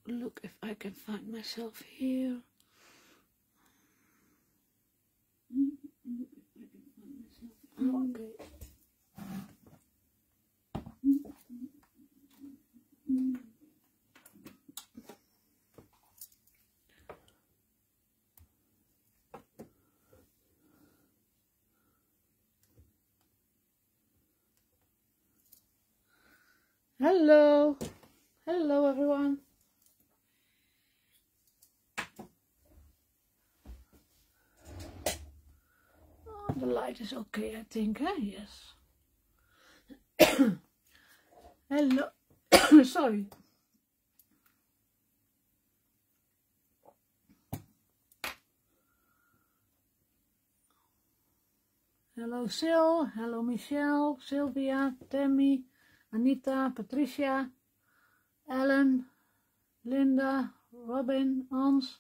look if I can find myself here. Okay. Hello. Hello everyone. Oh, the light is okay, I think, huh? Yes. Hello. Sorry. Hello Sil, hello Michelle, Sylvia, Tammy, Anita, Patricia, Ellen, Linda, Robin, Hans,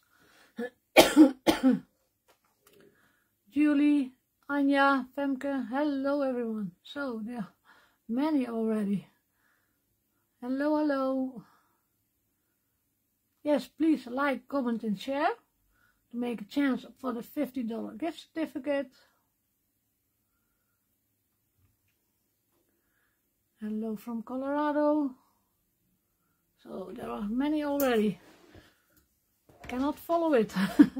Julie, Anja, Femke. Hello everyone. So there are many already. Hello, hello. Yes, please like, comment and share to make a chance for the $50 gift certificate. Hello from Colorado. So there are many already. Cannot follow it.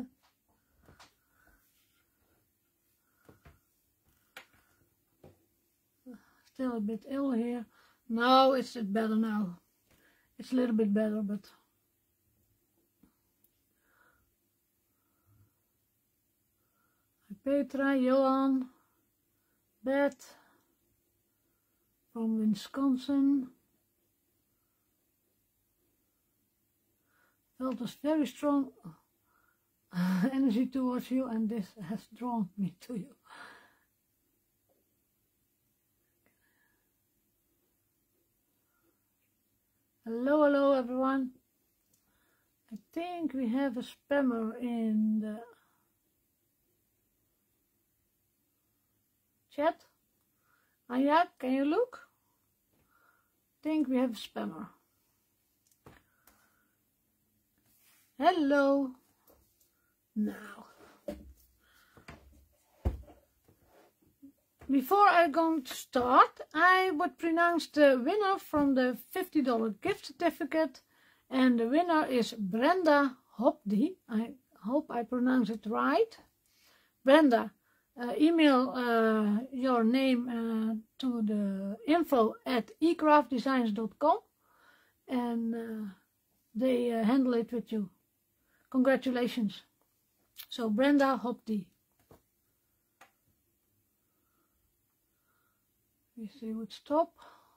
Still a bit ill here. No, it's better now. It's a little bit better, but Petra, Johan, Beth from Wisconsin. Felt a very strong energy towards you, and this has drawn me to you. Hello, hello everyone. I think we have a spammer in the chat. Anja, can you look? I think we have a spammer. Hello. Now, before I'm going to start, I would pronounce the winner from the $50 gift certificate, and the winner is Brenda Hopdi. I hope I pronounce it right. Brenda, email your name to the info@ecraftdesigns.com, and they handle it with you. Congratulations. So Brenda Hopdi. We see would stop.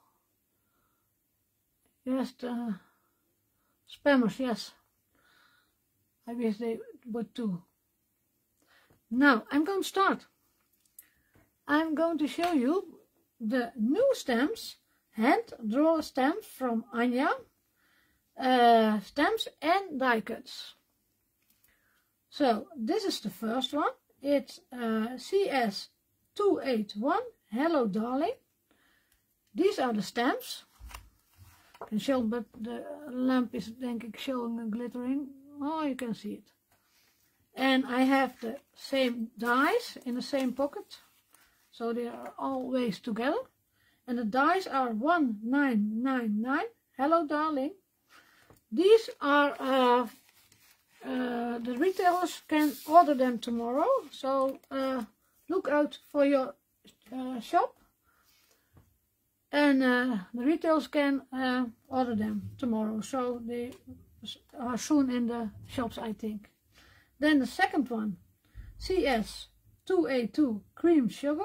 Yes, the spammers, yes. I wish they would too. Now, I'm going to start. I'm going to show you the new stamps, hand draw stamps from Anja, stamps and die cuts. So, this is the first one. It's CS281, Hello Darling. These are the stamps. I can show, but the lamp is, denk ik, showing a glittering. Oh, you can see it. And I have the same dies in the same pocket, so they are always together. And the dies are 1999, Hello Darling. These are, the retailers can order them tomorrow, so look out for your shop. And the retailers can order them tomorrow, so they are soon in the shops, I think. Then the second one, CS282 Cream Sugar.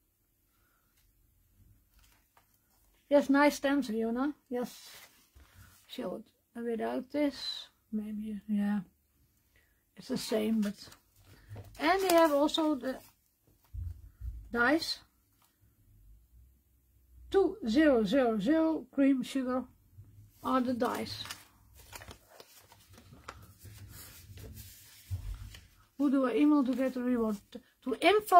Yes, nice stamps, Fiona. Yes, show it without this. Maybe, yeah, it's the same, but. And they have also the dies. 2000 Cream Sugar are the dies. Who do I email to get the reward? To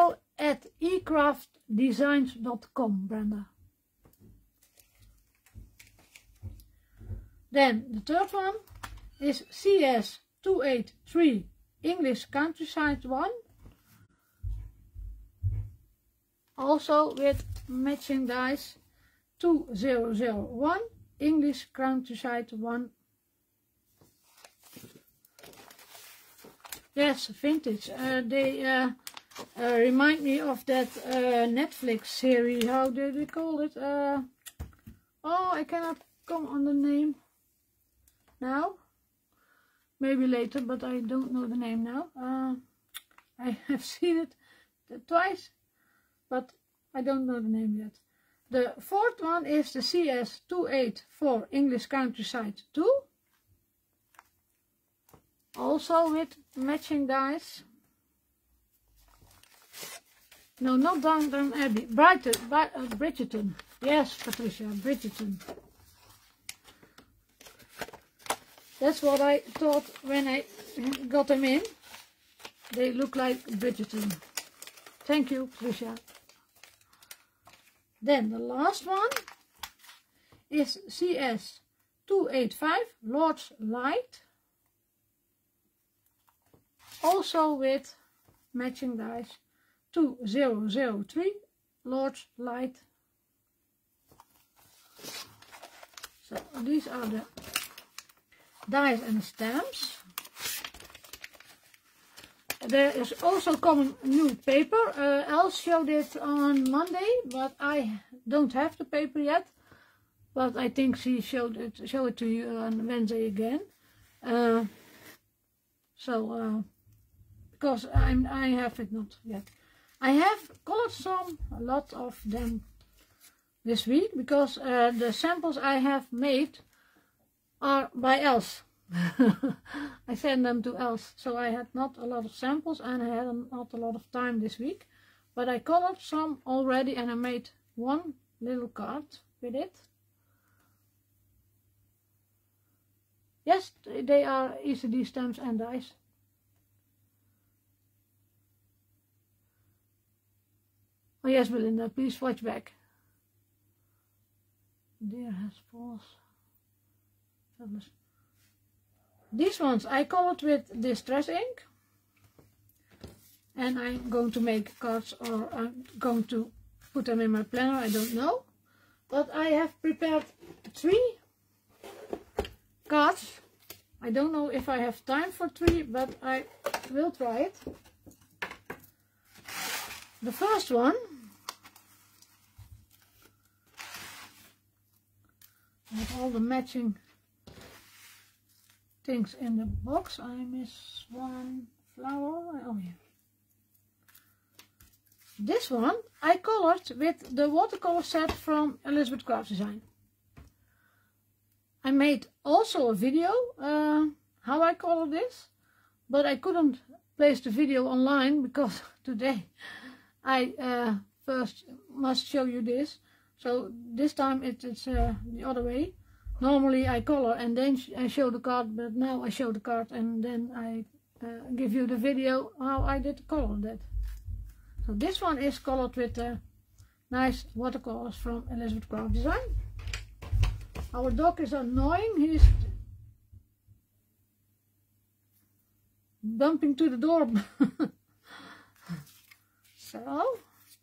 info@ecraftdesigns.com, Brenda. Then the third one, is CS283 English Countryside 1. Also with matching dice 2001 English Countryside 1. Yes, vintage. They remind me of that Netflix series. How did they call it? Oh, I cannot come on the name now. Maybe later, but I don't know the name now. I have seen it twice, but I don't know the name yet. The fourth one is the CS284 English Countryside 2. Also with matching dice. No, not Downton Abbey. Bridgerton. Yes, Patricia, Bridgerton. That's what I thought when I got them in. They look like Bridgerton. Thank you, Patricia. Then the last one is CS285 Lord's Light. Also with matching dice 2003 Lord's Light. So these are the dice and stamps. There is also coming new paper. Els showed it on Monday, but I don't have the paper yet. But I think she show it to you on Wednesday again. Because I have it not yet. I have colored a lot of them this week, because the samples I have made are by Els. I sent them to Els, so I had not a lot of samples and I had not a lot of time this week. But I colored some already and I made one little card with it. Yes, they are ECD stamps and dice. Oh yes, Belinda, please watch back. Dear has paused. These ones I colored with Distress ink. And I'm going to make cards, or I'm going to put them in my planner, I don't know. But I have prepared 3 cards. I don't know if I have time for 3, but I will try it. The first one with all the matching things in the box. I miss one flower. Oh yeah. This one I colored with the watercolor set from Elizabeth Craft Design. I made also a video how I color this, but I couldn't place the video online because today I first must show you this. So this time it's the other way. Normally I color and then I show the card, but now I show the card and then I give you the video how I did color that. So this one is colored with nice watercolors from Elizabeth Craft Design. Our dog is annoying, he's bumping to the door. So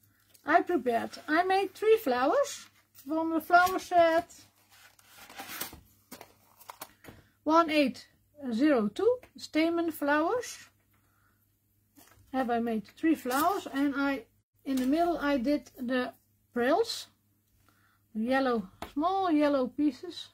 I made 3 flowers from the flower set 1802 stamen flowers. Have I made 3 flowers, and in the middle I did the frills, yellow, small yellow pieces,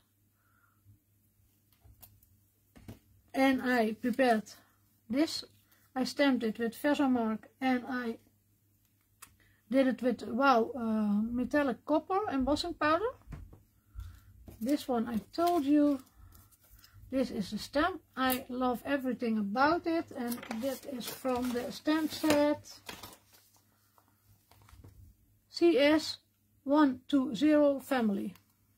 and I prepared this. I stamped it with Versamark and I did it with Wow metallic copper embossing powder. This one I told you, this is the stamp. I love everything about it, and that is from the stamp set CS120 family.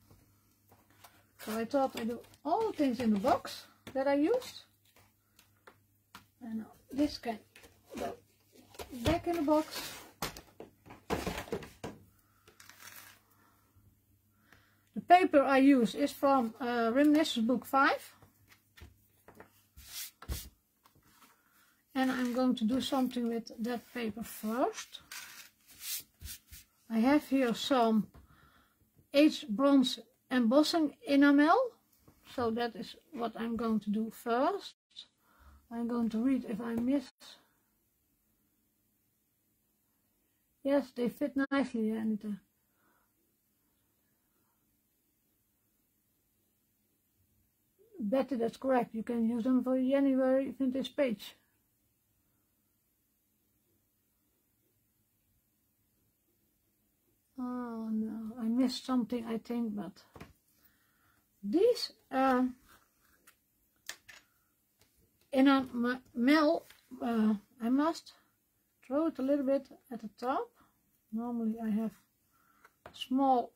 So I thought I'd do all the things in the box that I used. And now this can go back in the box. The paper I use is from Reminiscence Book 5. and I'm going to do something with that paper first. I have here some H bronze embossing enamel, so that is what I'm going to do first. I'm going to read if I miss. Yes, they fit nicely, Anita. Betty, that's correct. You can use them for January vintage page. Oh no, I missed something, I think, but these enamel, I must throw it a little bit at the top. Normally I have small,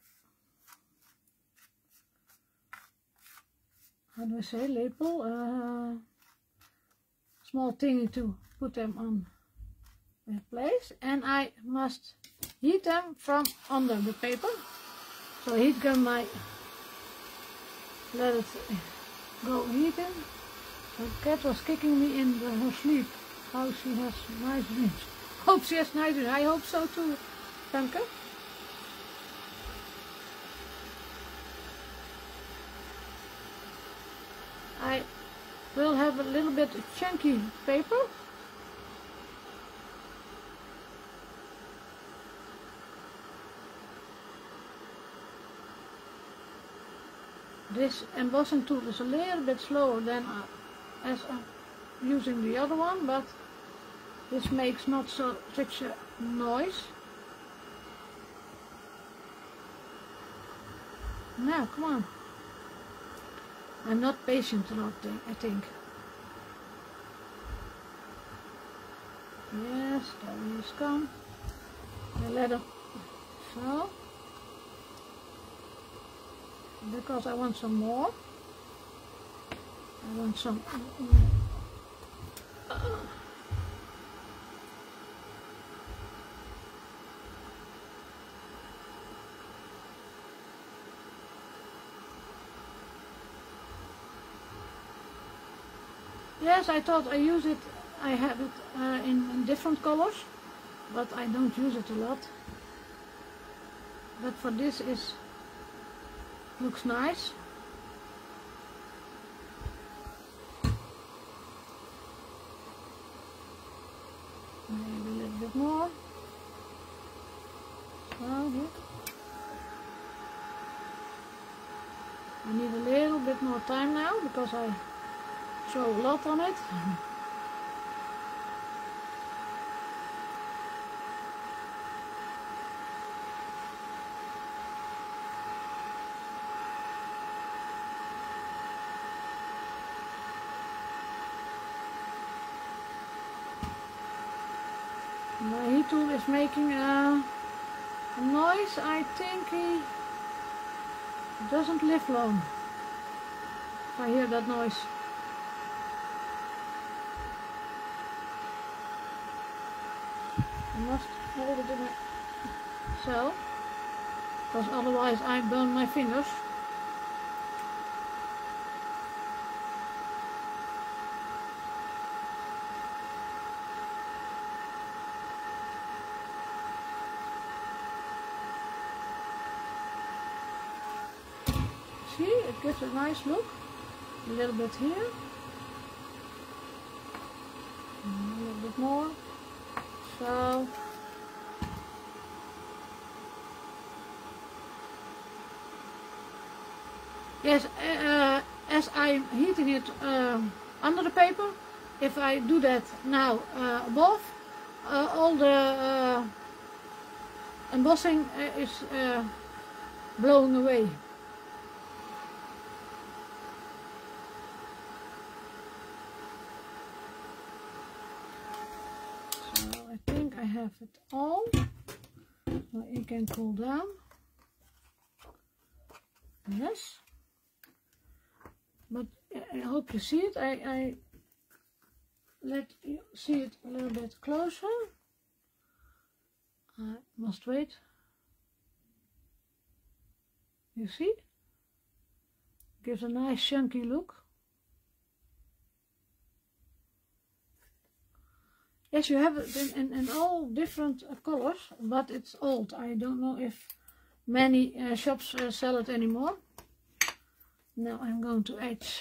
how do I say, label, small thingy to put them on their place, and I must heat them from under the paper. So heat gun, I let it go heating. The cat was kicking me in her sleep. How she has nice dreams. Hope she has nice dreams. I hope so too, Danke. I will have a little bit chunky paper. This embossing tool is a little bit slower than as I'm using the other one, but this makes not such a noise. Now, come on. I'm not patient enough, I think. Yes, there he is come. I let him so. Because I want some more. I want some. Yes, I thought I use it. I have it in different colors, but I don't use it a lot. But for this is. Looks nice. Maybe a little bit more. So here. I need a little bit more time now because I throw a lot on it. My heat tool is making a noise. I think he doesn't live long. If I hear that noise. I must hold it in myself, because otherwise I burn my fingers. See, it gives a nice look. A little bit here. A little bit more. So. Yes, as I'm heating it under the paper, if I do that now above, all the embossing is blowing away. I think I have it all, so it can cool down. Yes, but I hope you see it. I let you see it a little bit closer. I must wait. You see? Gives a nice chunky look. Yes, you have it in all different colors, but it's old. I don't know if many shops sell it anymore. Now I'm going to etch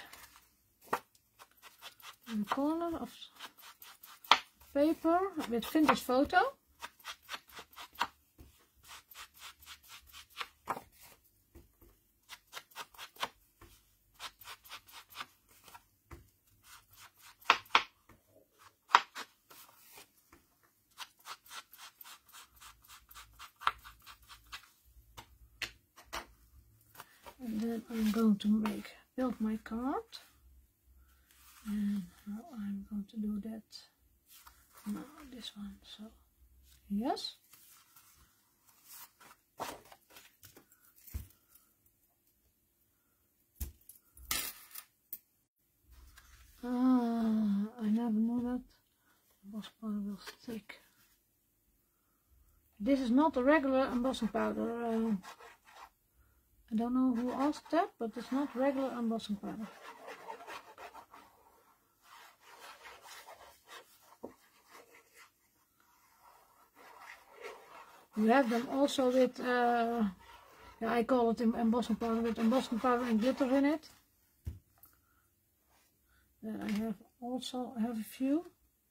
in the corner of paper with vintage photo. And then I'm going to build my card. And how I'm going to do that? No, this one. So, yes. I never knew that. Embossing powder will stick. This is not a regular embossing powder. I don't know who asked that, but it's not regular embossing powder. You have them also with, yeah, I call it embossing powder, with embossing powder and glitter in it. Then I have also a few.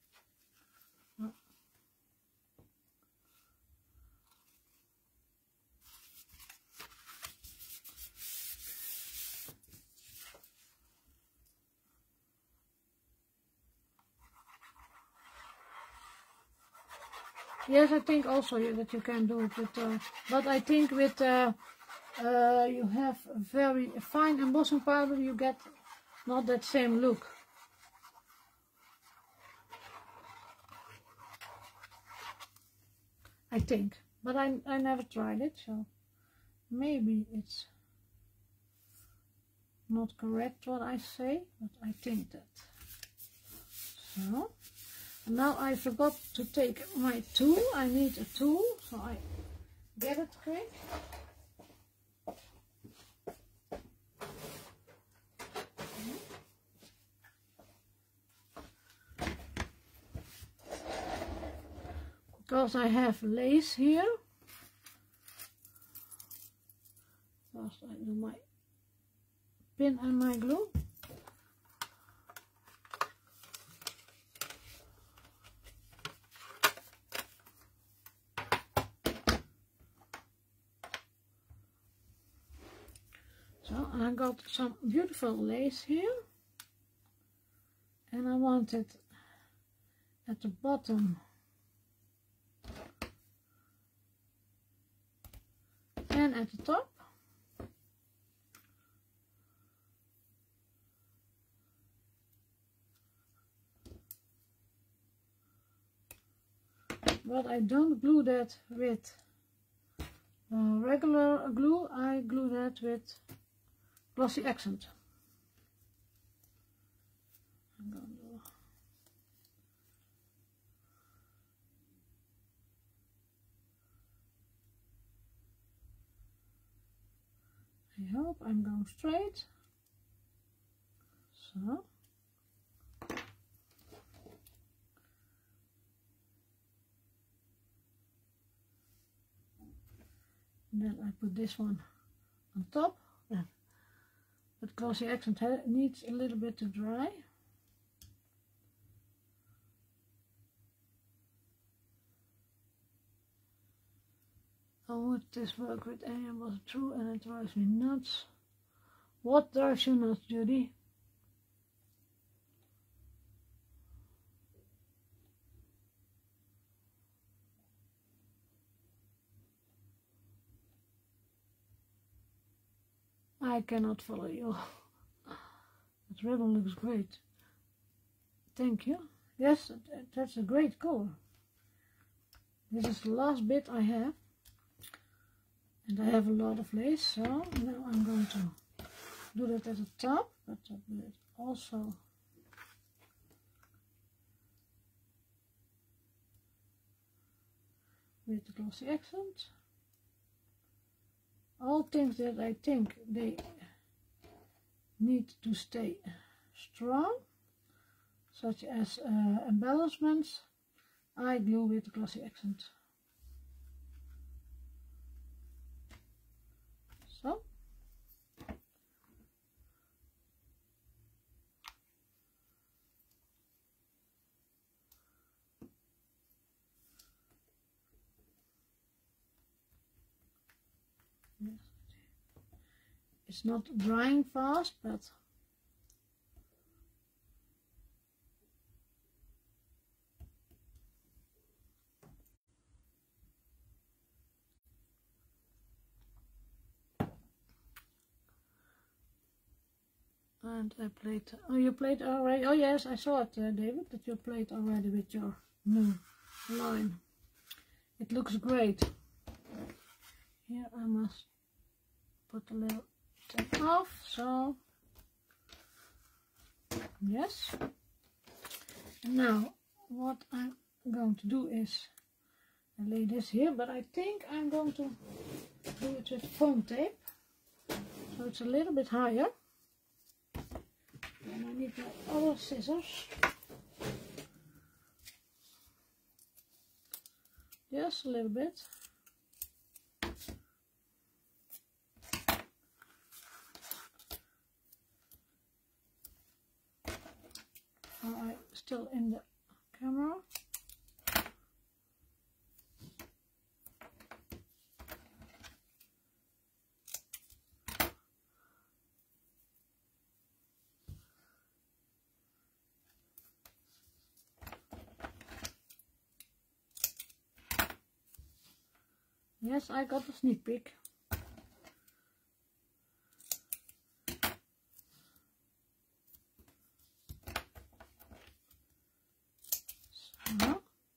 Yes, I think also that you can do it with, but I think with you have very fine embossing powder, you get not that same look. I think, but I never tried it, so maybe it's not correct what I say, but I think that. So. Now I forgot to take my tool. I need a tool, so I get it quick. Because I have lace here. First I do my pin and my glue. So I got some beautiful lace here, and I want it at the bottom and at the top. But I don't glue that with regular glue, I glue that with Glossy Accent. I'm going to I hope I'm going straight. So. Then I put this one on top. But Glossy Accent needs a little bit to dry. Oh, would this work with any embossing true, and it drives me nuts. What drives you nuts, Judy? I cannot follow you. That ribbon looks great. Thank you. Yes, that's a great color. This is the last bit I have. And I have a lot of lace, so now I'm going to do that at the top, but I do it also with the Glossy Accent. All things that I think they need to stay strong, such as embellishments, I glue with the Glossy Accent. So. It's not drying fast, but and I played. Oh, you played already? Oh yes, I saw it, David, that you played already with your new line. It looks great. Here I must put a little tape off, so yes. And now what I'm going to do is I lay this here, but I think I'm going to do it with foam tape, so it's a little bit higher. And I need my other scissors. Just a little bit. I'm still in the camera. Yes, I got a sneak peek. So.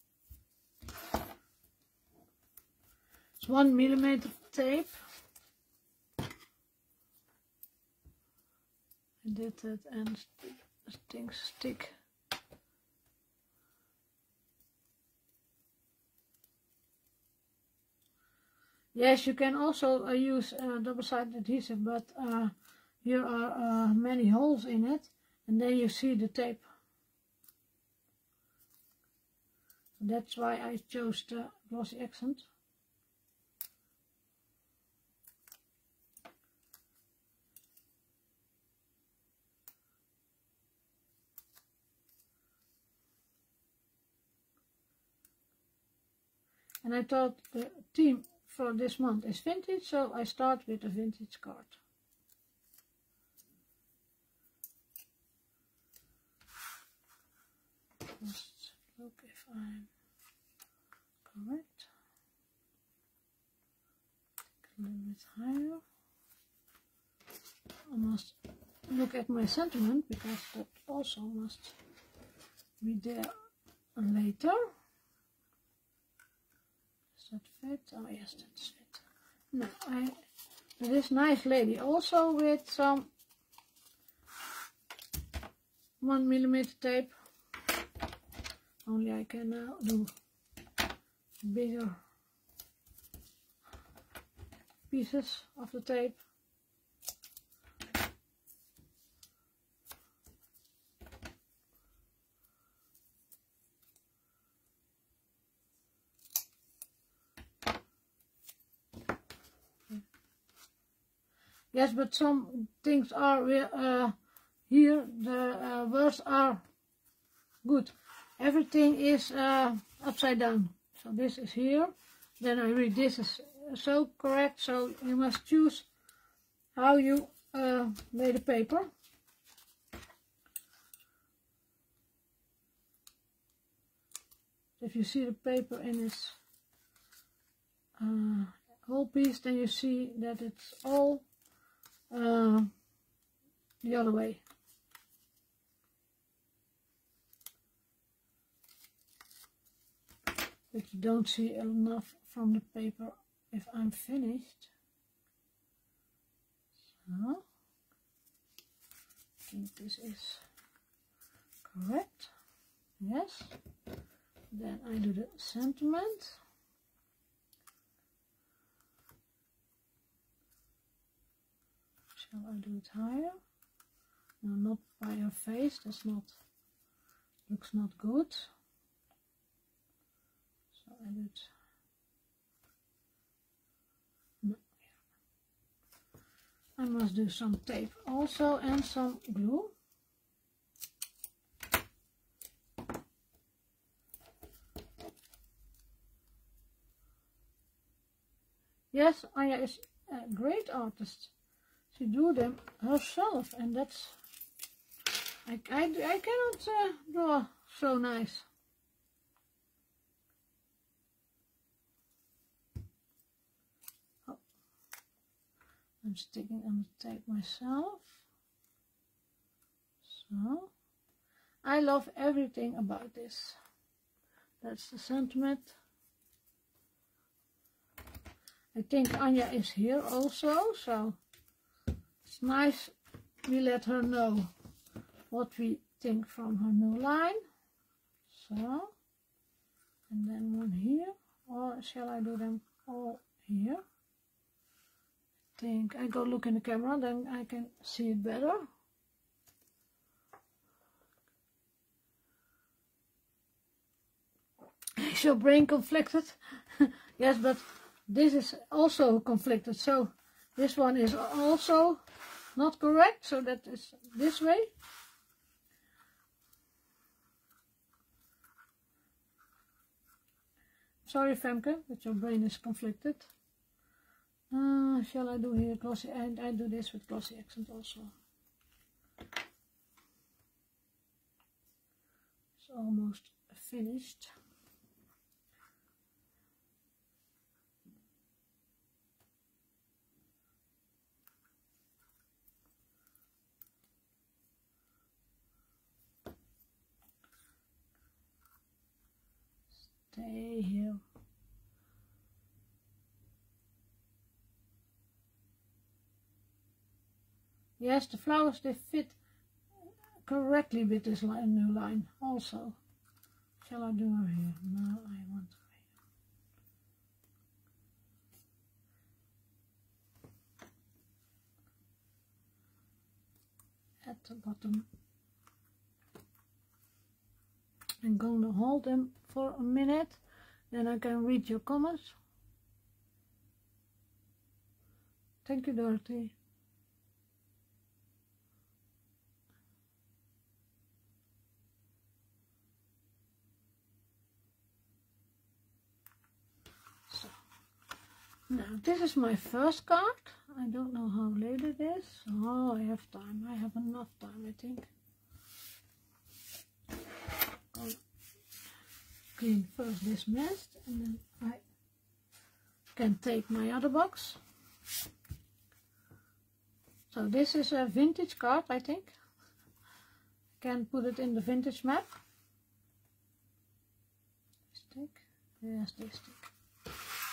It's 1 millimeter tape. I did it and things stick. Yes, you can also use double-sided adhesive, but here are many holes in it, and then you see the tape. That's why I chose the Glossy Accent. And I thought the theme for this month is vintage, so I start with a vintage card. Just look if I'm correct. A little bit higher. I must look at my sentiment because that also must be there later. Does that fit? Oh yes, that's fit. Now this nice lady also with some 1 millimeter tape. Only I can now do bigger pieces of the tape. Yes, but some things are here, the words are good. Everything is upside down. So this is here, then I read this is so correct, so you must choose how you lay the paper. If you see the paper in its whole piece, then you see that it's all the other way. But you don't see enough from the paper if I'm finished. So, I think this is correct. Yes. Then I do the sentiment. Shall I do it higher? No, not by your face. That's not. Looks not good. edit. No. I must do some tape also and some glue. Yes, Anja is a great artist. She do them herself, and that's I cannot draw so nice. Oh. I'm sticking on the tape myself. So I love everything about this. That's the sentiment. I think Anja is here also, so it's nice we let her know what we think from her new line. So, and then one here, or shall I do them all here? I think I go look in the camera, then I can see it better. Is your brain conflicted? Yes, but this is also conflicted, so this one is also not correct, so that is this way. Sorry, Femke, but your brain is conflicted. Shall I do here glossy? And I do this with glossy accent also. It's almost finished. Stay here. Yes, the flowers, they fit correctly with this new line also. Shall I do her here? No, I want her here. At the bottom. I'm going to hold them for a minute, then I can read your comments. Thank you, Dorothy. So, now this is my first card. I don't know how late it is. Oh, I have time. I have enough time, I think. I'll clean first this mess, and then I can take my other box. So this is a vintage card, I think. Can put it in the vintage map. Stick. Yes, this stick.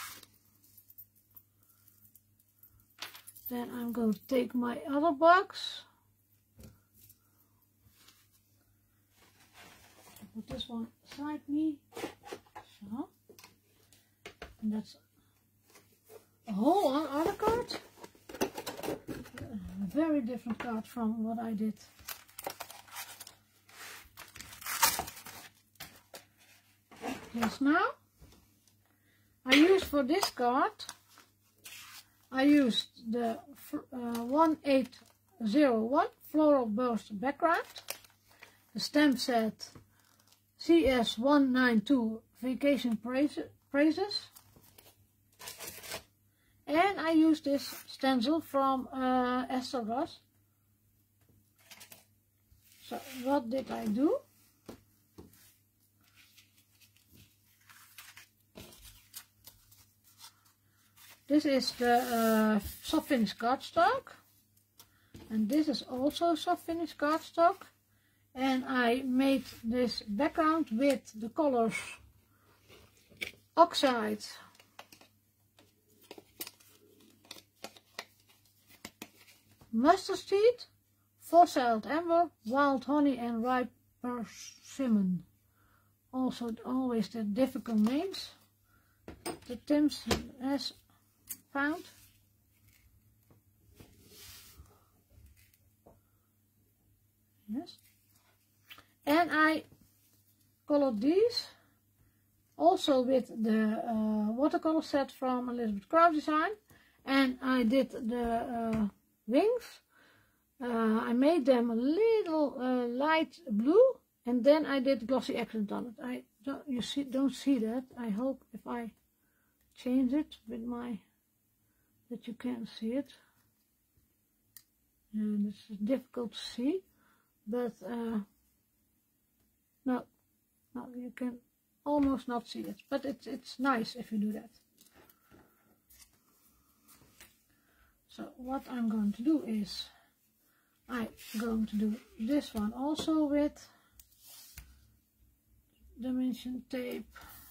Then I'm going to take my other box. Put this one beside me. So. And that's a whole other card. A very different card from what I did. Just now. I used for this card, I used the 1801 Floral Burst background. The stamp said CS192 Vacation Praises. And I used this stencil from Astragos. So what did I do? This is the soft finish cardstock, and this is also soft finish cardstock, and I made this background with the colors Oxide, Mustard Seed, Fossiled Amber, Wild Honey and Ripe Persimmon. Also always the difficult names that Tim has found. Yes. And I colored these also with the watercolor set from Elizabeth Craft Design, and I did the wings. I made them a little light blue, and then I did glossy accent on it. Don't see that. I hope if I change it with my that you can see it. And this is difficult to see, but no, you can almost not see it, but it's nice if you do that. So what I'm going to do is I'm going to do this one also with dimension tape.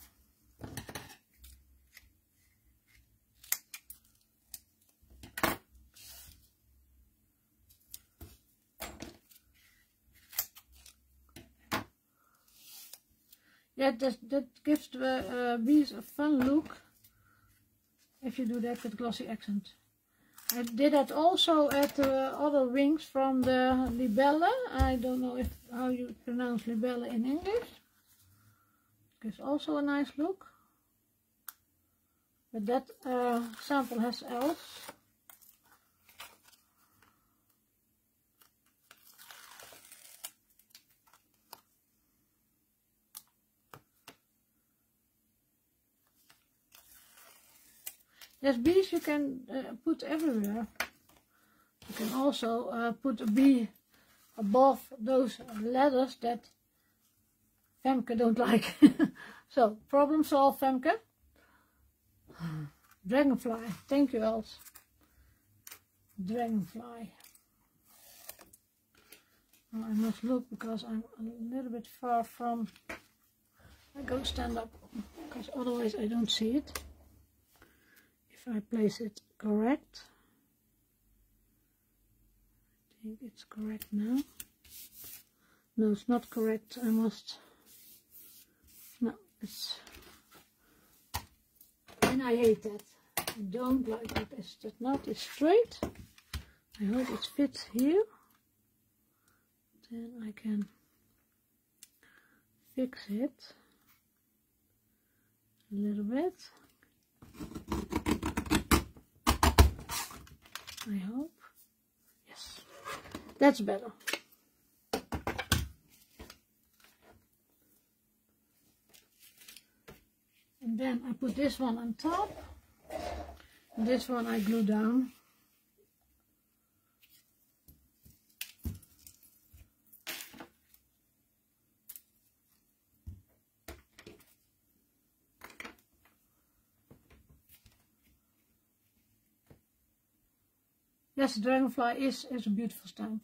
Yeah, that gives the bees a fun look if you do that with glossy accent. I did that also at the other wings from the libelle. I don't know how you pronounce libelle in English. It gives also a nice look. But that sample has else. Yes, bees you can put everywhere. You can also put a bee above those ladders that Femke don't like. So, problem solved, Femke. Dragonfly, thank you, Els. Dragonfly. Well, I must look because I'm a little bit far from. I go stand up because otherwise I don't see it. If I place it correct, I think it's correct now. No, it's not correct. I must. No, it's. And I hate that. I don't like it. It's just not as straight. I hope it fits here. Then I can fix it a little bit. I hope. Yes, that's better. And then I put this one on top. And this one I glue down. Yes, the dragonfly is a beautiful stamp.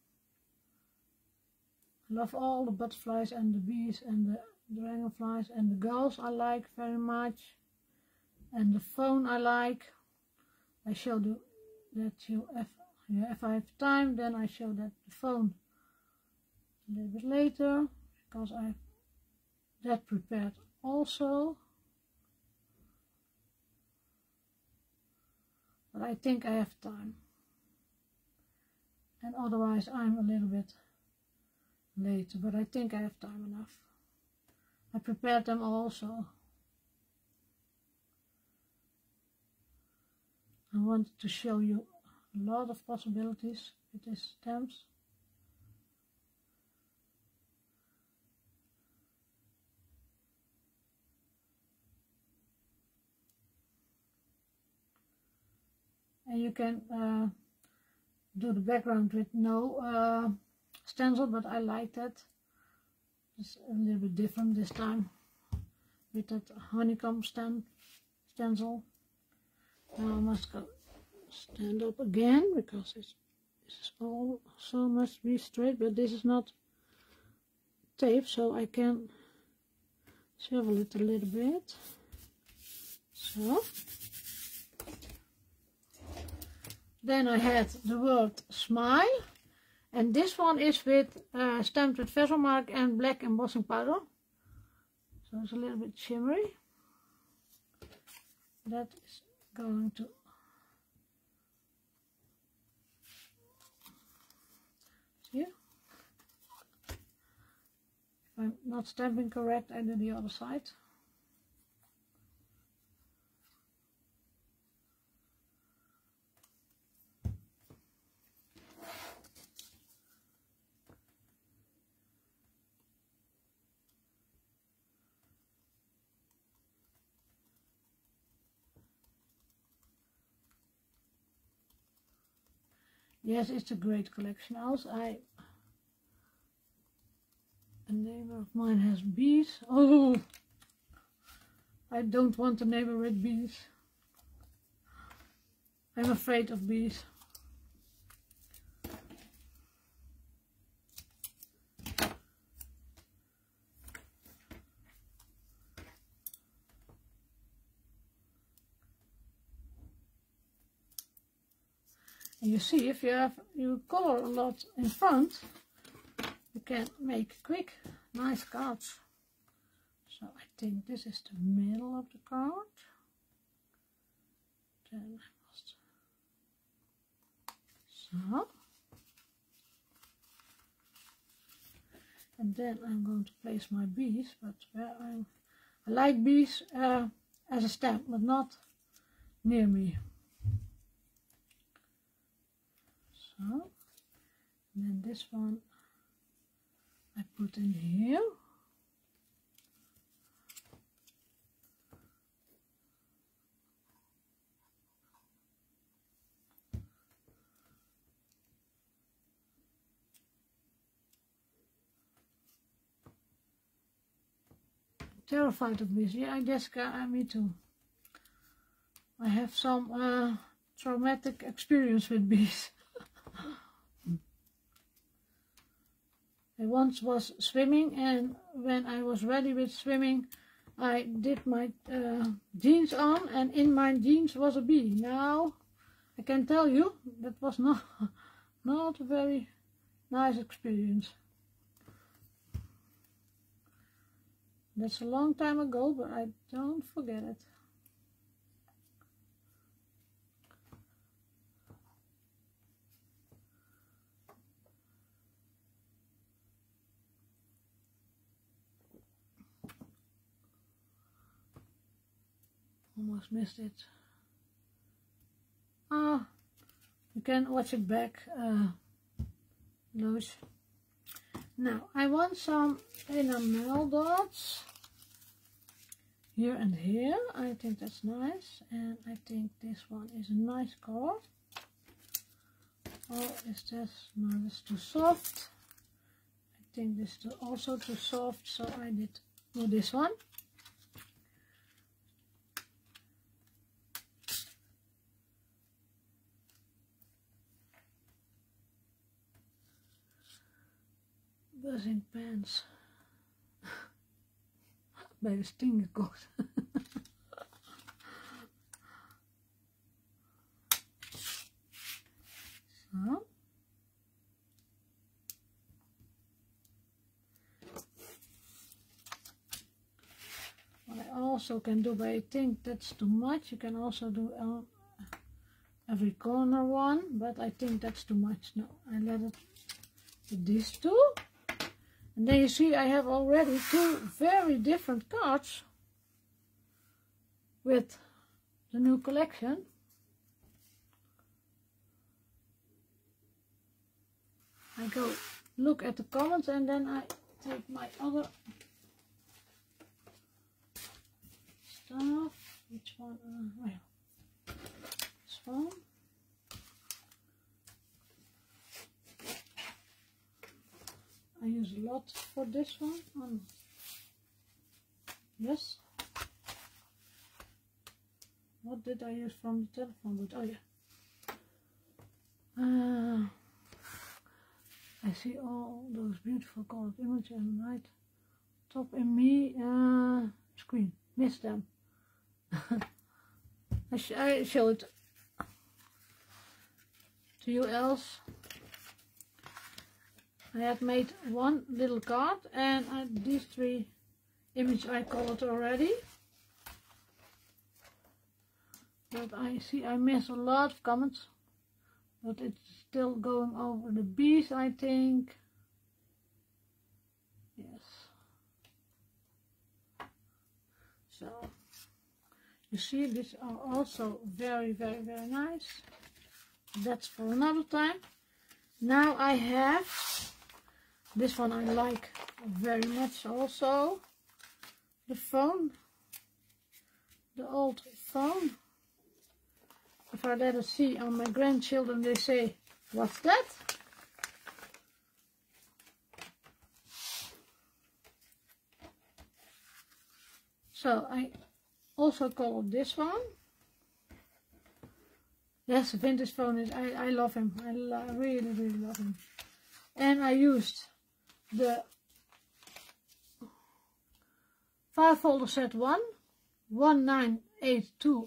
I love all the butterflies and the bees and the dragonflies and the gulls I like very much. And the phone I like. I showed you that if I have time, then I show that the phone a little bit later because I have that prepared also. But I think I have time. And otherwise I'm a little bit later, but I think I have time enough. I prepared them also. I wanted to show you a lot of possibilities with these stamps. And you can do the background with no stencil, but I like that. It's a little bit different this time with that honeycomb stencil. Now I must go stand up again because this is also must be straight, but this is not tape, so I can swivel it a little bit. So. Then I had the word smile, and this one is with stamped with Versamark and black embossing powder, so it's a little bit shimmery. That is going to see. If I'm not stamping correct, I do the other side. Yes, it's a great collection. Also, a neighbor of mine has bees. Oh, I don't want a neighbor with bees. I'm afraid of bees. And you see, if you color a lot in front, you can make quick, nice cards. So I think this is the middle of the card. Then I must. So. And then I'm going to place my bees, but where I like bees as a stamp, but not near me. So, and then this one I put in here. Terrified of bees. Yeah, Jessica, me too. I have some traumatic experience with bees. I once was swimming, and when I was ready with swimming, I did my jeans on, and in my jeans was a bee. Now, I can tell you, that was not a very nice experience. That's a long time ago, but I don't forget it. Almost missed it. Ah, you can watch it back, Lois. Now, I want some enamel dots here and here. I think that's nice, and I think this one is a nice color. Or is this? No, this is too soft. I think this is also too soft, so I did do this one. Buzzing pants. Bij de stingenkot. So. What I also can do, but I think that's too much. You can also do every corner one, but I think that's too much. No, I let it with these two. And then you see I have already two very different cards with the new collection. I go look at the comments, and then I take my other stuff. Which one? Oh yeah. This one. I use a lot for this one. Yes. What did I use from the telephone booth? Oh yeah. I see all those beautiful colored images and right top in me screen. Miss them. I show it to you else. I have made one little card, and these three images I colored already. But I see I miss a lot of comments. But it's still going over the bees, I think. Yes. So, you see, these are also very, very, very nice. That's for another time. Now I have, this one I like very much also. The phone. The old phone. If I let it see on my grandchildren, they say, What's that? So I also colored this one. Yes, the vintage phone is, I love him. I really, really love him. And I used the 5 folder set 1982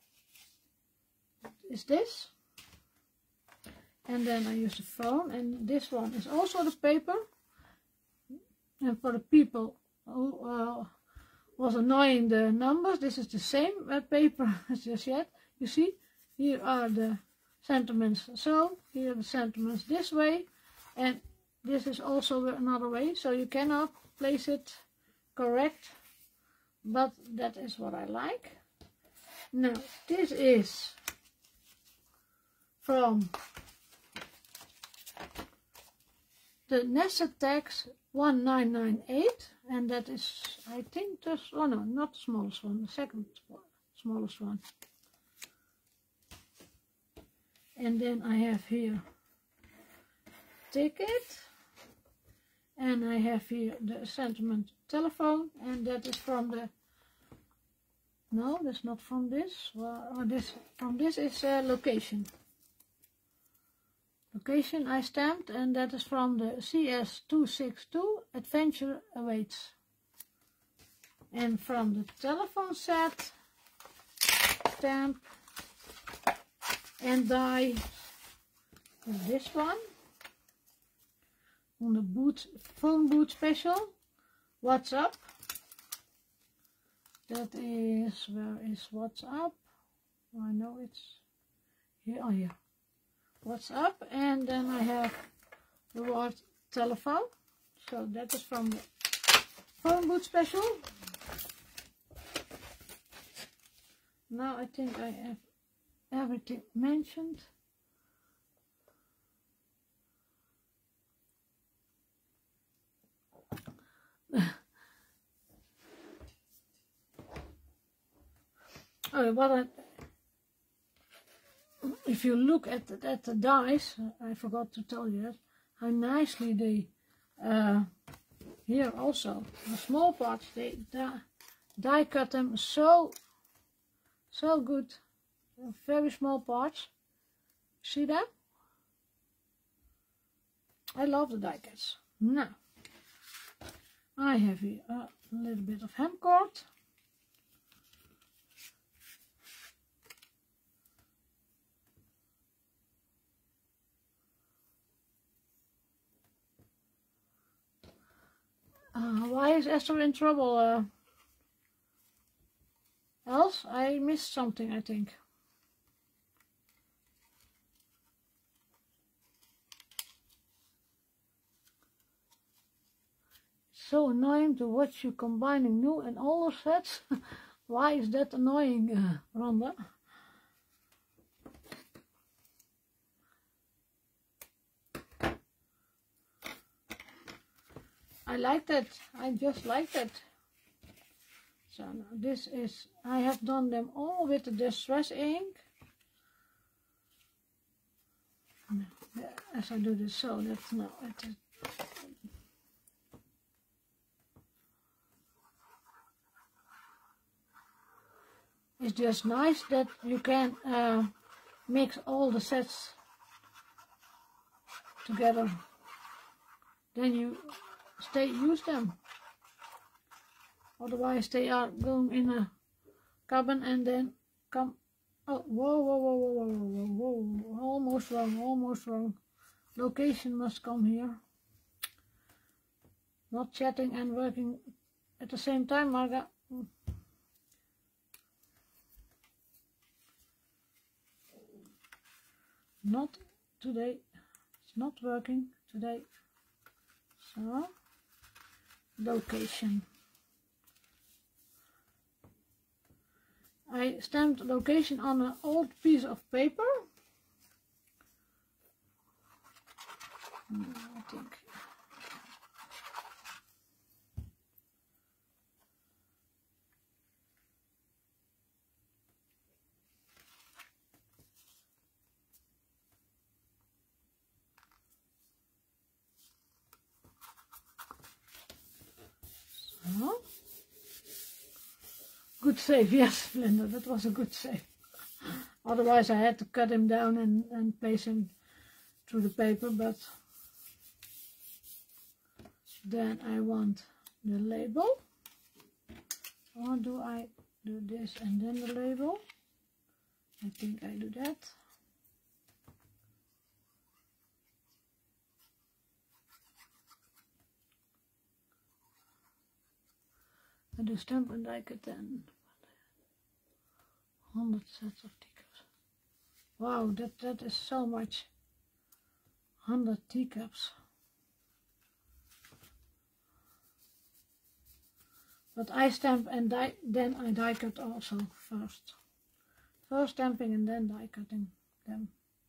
is this. And then I used the phone, and this one is also the paper. And for the people who was annoying the numbers, this is the same paper as just yet. You see, here are the sentiments so, here are the sentiments this way, and this is also another way, so you cannot place it correct, but that is what I like. Now, this is from the nested tags 1998, and that is, I think, this, oh no, not the smallest one, the second smallest one. And then I have here ticket, and I have here the sentiment telephone, and that is from the, no, that's not from this, well, from this is location. Location I stamped, and that is from the CS262, Adventure Awaits. And from the telephone set, stamp and die this one. On the boot, phone boot special, What's Up? That is, where is What's Up? I know it's here, oh here. What's Up, and then I have the word telephone, so that is from the phone boot special. Now I think I have everything mentioned. Oh, if you look at the dies, I forgot to tell you that, how nicely they, here also, the small parts, they die cut them so good, very small parts. See that? I love the die cuts. Now, I have here a little bit of hem cord. Why is Esther in trouble? Else, I missed something, I think. So annoying to watch you combining new and older sets. Why is that annoying, Rhonda? I like that. I just like that. So now this is, I have done them all with the distress ink. As I do this, so that's now it is. It's just nice that you can mix all the sets together. Then you use them. Otherwise they are going in a cabin and then come. Oh, whoa. Almost wrong. Location must come here. Not chatting and working at the same time, Marga. Not today. It's not working today. So, location. I stamped location on an old piece of paper. I think. Oh. Good save, yes, Linda, that was a good save. Otherwise I had to cut him down and place him through the paper, but then I want the label. Or do I do this and then the label? I think I do that. I do stamp and die cut then. 100 sets of teacups. Wow, that is so much. 100 teacups. But I stamp and die, then I die cut also first. First stamping and then die cutting them.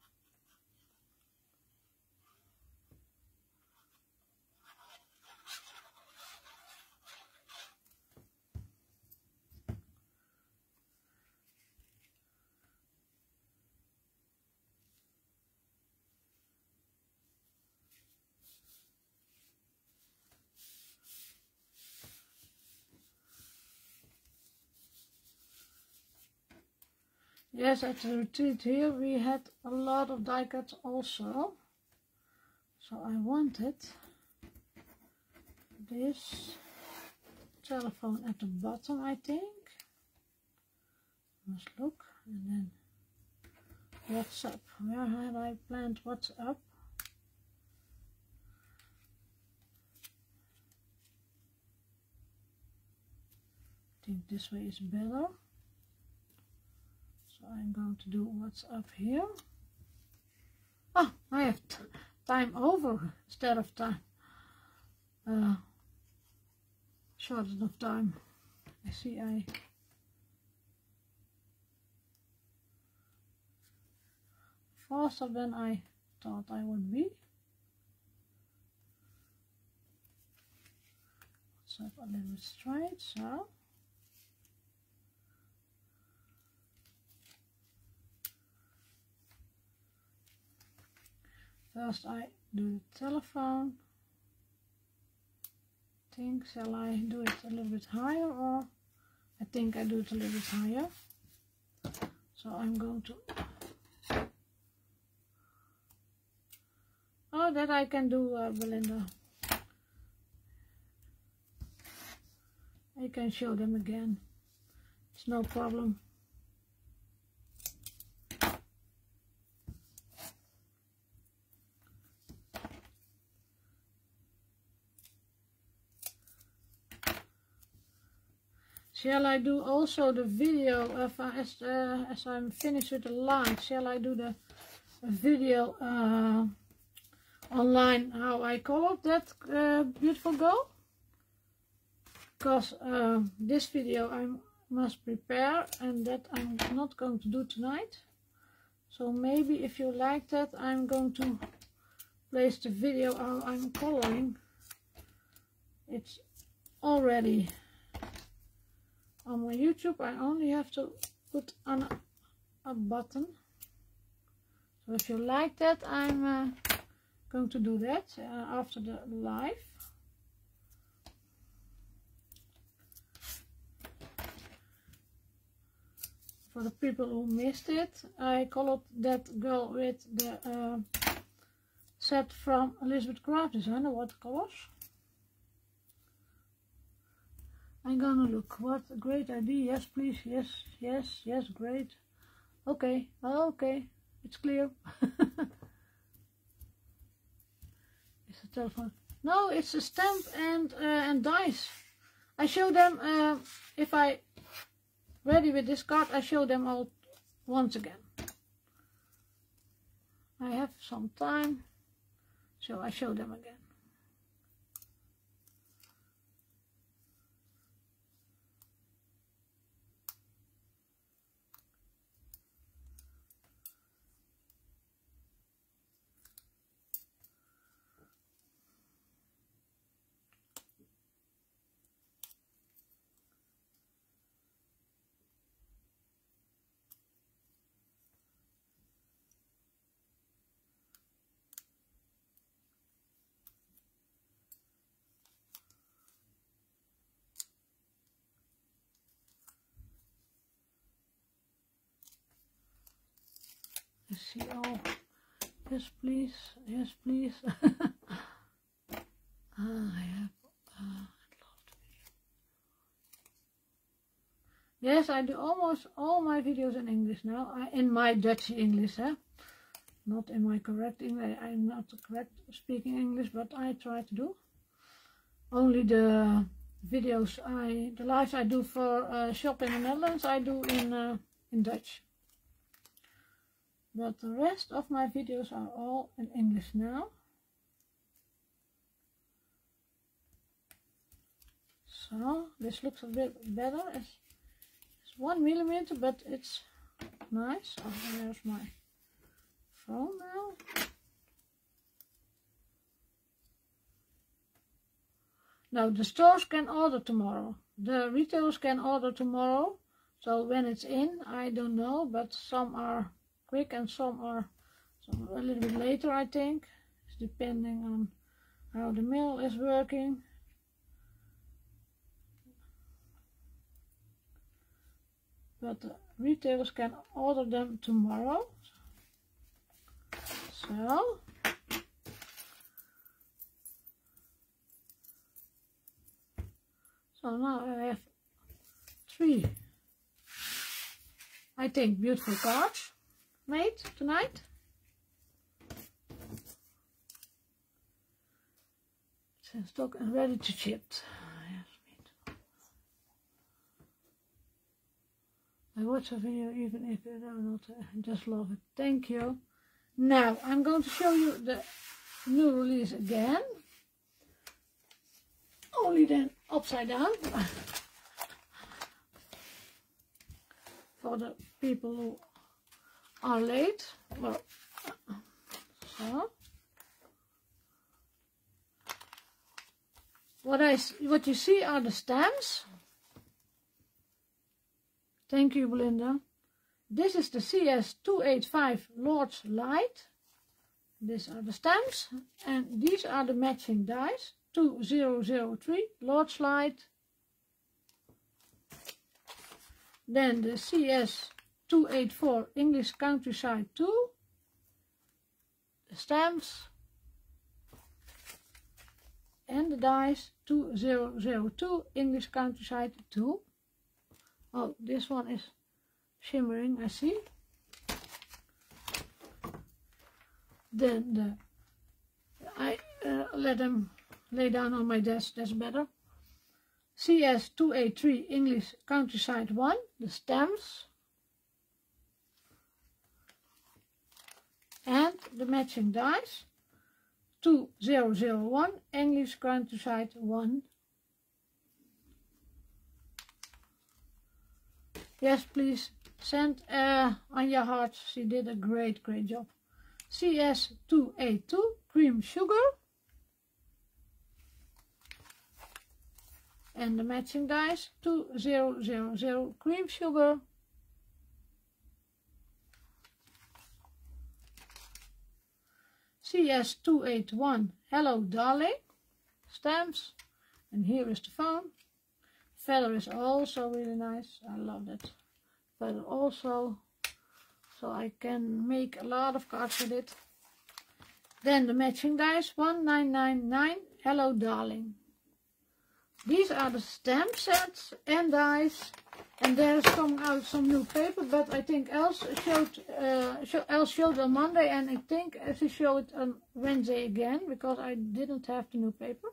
Yes, at the retreat here we had a lot of die cuts also. So I wanted this telephone at the bottom, I think. Must look, and then WhatsApp. Where had I planned WhatsApp? I think this way is better. So I'm going to do what's up here. Oh, I have time over instead of time. Shortage of time. I see I faster than I thought I would be. What's up a little bit straight, so. First I do the telephone. Shall I do it a little bit higher, or I think I do it a little bit higher. So I'm going to, oh, that I can do, Belinda. I can show them again. It's no problem. Shall I do also the video as I'm finished with the line? Shall I do the video online how I colored that beautiful girl? Because this video I must prepare, and that I'm not going to do tonight. So maybe if you like that, I'm going to place the video how I'm coloring. It's already on my YouTube. I only have to put on a button. So if you like that, I'm going to do that after the live. For the people who missed it, I colored that girl with the set from Elizabeth Craft Designer watercolors. I'm gonna look. What a great idea. Yes, please. Yes, yes, yes, great. Okay, okay, it's clear. It's a telephone. No, it's a stamp and dice. I show them if I ready with this card. I show them all once again. I have some time, so I show them again. see all. Yes, please. Yes, please. I have lost video. Yes, I do almost all my videos in English now. In my Dutch English, not in my correct English. I'm not correct speaking English, but I try to do. Only the videos the lives I do for Shop in the Netherlands, I do in Dutch. But the rest of my videos are all in English now. So this looks a bit better. It's 1 millimeter, but it's nice. Oh, there's my phone now. Now the stores can order tomorrow. The retailers can order tomorrow. So when it's in, I don't know, but some are quick and some are a little bit later, I think. It's depending on how the mail is working. But the retailers can order them tomorrow. So now I have 3, I think, beautiful cards made tonight. It's in stock and ready to ship. I watch a video even if you do not, I just love it. Thank you. Now I'm going to show you the new release again. Only then upside down. For the people who are late. Well, so what you see are the stamps. Thank you, Belinda. This is the CS285 Lord's Light. These are the stamps, and these are the matching dies. 2003 Lord's Light. Then the CS284 English Countryside 2. The stamps. And the dies 2002 English Countryside 2. Oh, this one is shimmering, I see. Then I let them lay down on my desk, that's better. CS283 English Countryside 1, the stamps. And the matching dies. 2001 English Countryside 1. Yes, please send Anja Hart. She did a great job. CS282 Cream Sugar. And the matching dies 2000 Cream Sugar. CS281 Hello Darling. Stamps. And here is the phone. Feather is also really nice. I love that feather also. So I can make a lot of cards with it. Then the matching dies 1999 Hello Darling. These are the stamp sets and dies. And there's coming out some new paper, but I think Els showed on Monday, and I think she showed it on Wednesday again, because I didn't have the new paper.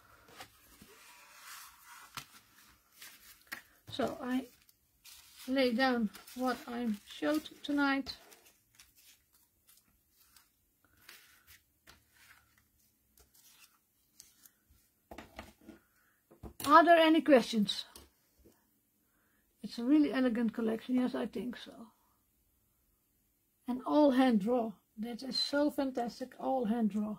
So I lay down what I showed tonight. Are there any questions? It's a really elegant collection, yes, I think so. And all hand draw. That is so fantastic, all hand draw.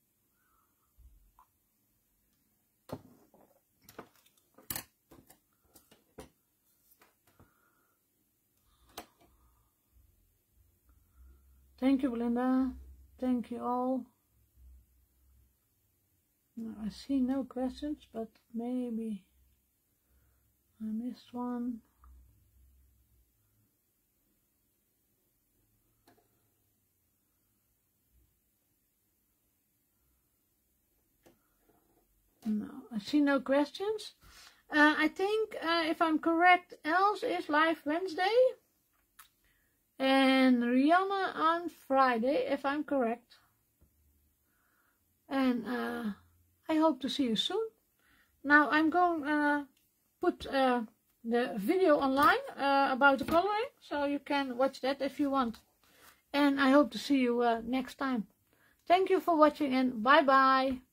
Thank you, Belinda. Thank you all. No, I see no questions, but maybe I missed one. No, I see no questions. I think, if I'm correct, Els is live Wednesday. And Rihanna on Friday, if I'm correct. And I hope to see you soon. Now I'm going to put the video online about the coloring, so you can watch that if you want. And I hope to see you next time. Thank you for watching and bye bye.